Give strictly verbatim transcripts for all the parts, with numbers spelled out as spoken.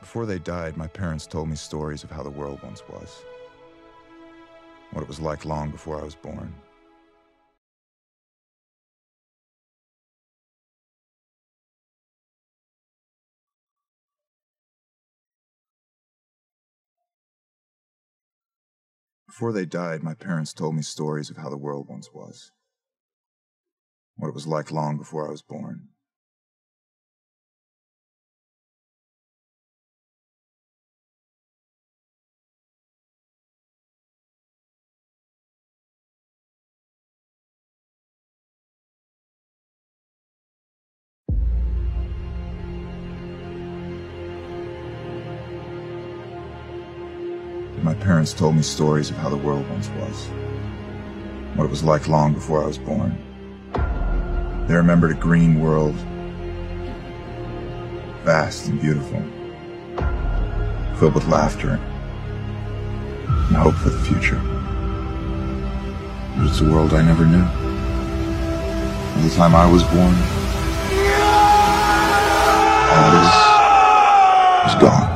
Before they died, my parents told me stories of how the world once was. What it was like long before I was born. Before they died, my parents told me stories of how the world once was. What it was like long before I was born. My parents told me stories of how the world once was. What it was like long before I was born. They remembered a green world, vast and beautiful, filled with laughter and hope for the future. But it's a world I never knew. By the time I was born, all this was gone.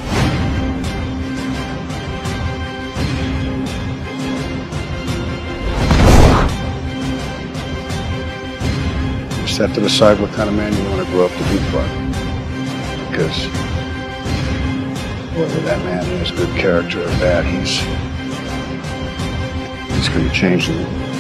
Have to decide what kind of man you want to grow up to be, Clark. Because whether that man is good character or bad, he's he's going to change the world.